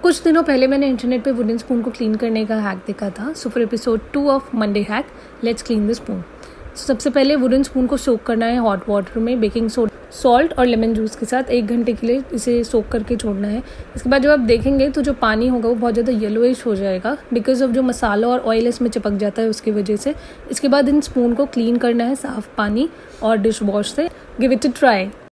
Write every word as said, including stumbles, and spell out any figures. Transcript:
कुछ दिनों पहले मैंने इंटरनेट पे वुडन स्पून को क्लीन करने का हैक देखा था। So for episode two of Monday hack, let's clean the spoon. सबसे पहले वुडन स्पून को सोक करना है हॉट वाटर में बेकिंग सोडा, सॉल्ट और लेमन जूस के साथ एक घंटे के लिए इसे सोक करके छोड़ना है। इसके बाद जब आप देखेंगे तो जो पानी होगा वो बहुत ज़्यादा येलोइश हो जाएगा बिकॉज ऑफ जो मसाला और ऑयल इसमें चिपक जाता है उसकी वजह से। इसके बाद इन स्पून को क्लीन करना है साफ़ पानी और डिश वॉश से। Give it a try.